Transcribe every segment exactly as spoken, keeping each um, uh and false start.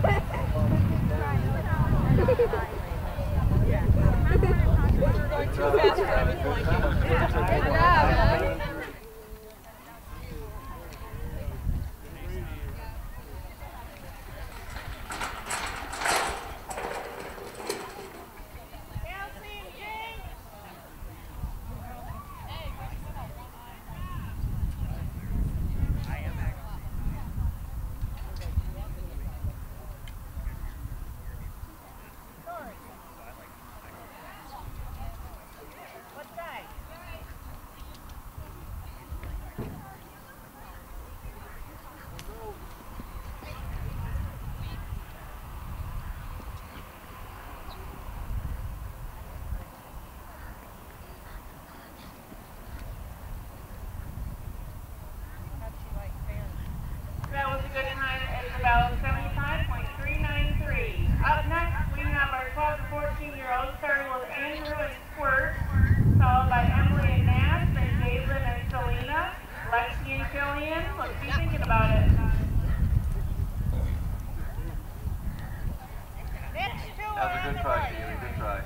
That was a good time. It's about seventy-five point three nine three. Up next, we have our twelve to fourteen year olds, starting with Andrew and Squirt, followed by Emily and Nash, then Caitlin and Selena, Lexi and Killian. Let's be thinking about it. That was a good try, Kallie. Good try.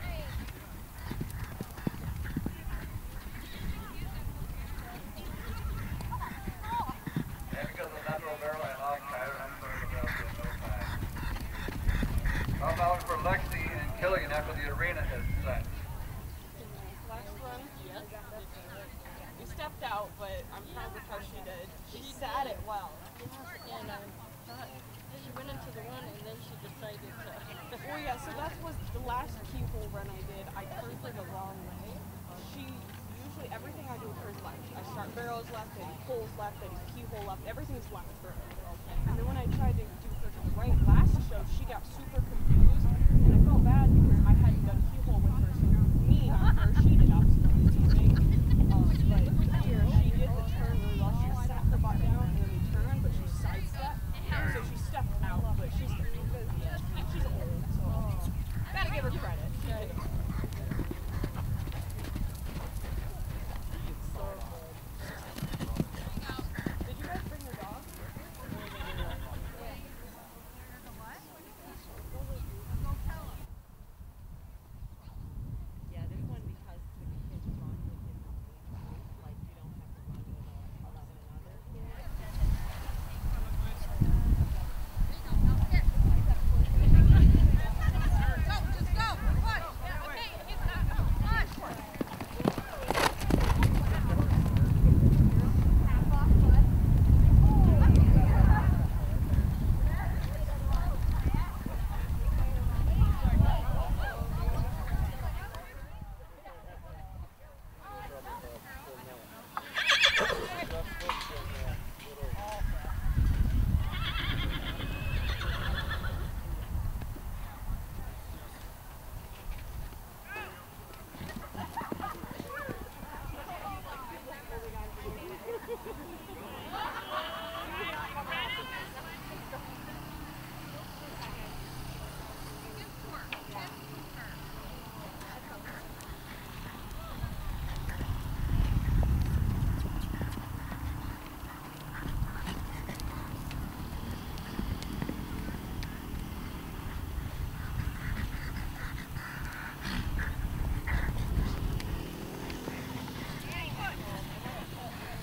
I'm out for Lexi and Killian after the arena is set. Last run, yes. We stepped out, but I'm proud of how she did. She sat it well. And I thought she went into the run and then she decided to... Well, yeah, so that was the last keyhole run I did. I turned her the wrong way. She, usually everything I do with her is left. I start barrels left, I do poles left, I do keyhole left. Everything's left for her. And then when I tried to do her to the right last show, she got super confused. And I felt bad because I hadn't done keyhole with her. So me, not her, she did absolutely amazing. Um, but here, she did the turn really well. She sat her butt down and then we turned, but she sidestepped. So she stepped out, but she's, she's old, so gotta give her credit. She did it. Did you guys bring the dog? Yeah, this one because the kids run with different age groups, like you don't have to run with eleven and other kids.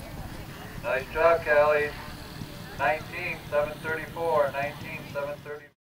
Nice job, Kallie. nineteen, seven thirty-four. nineteen, seven thirty-four.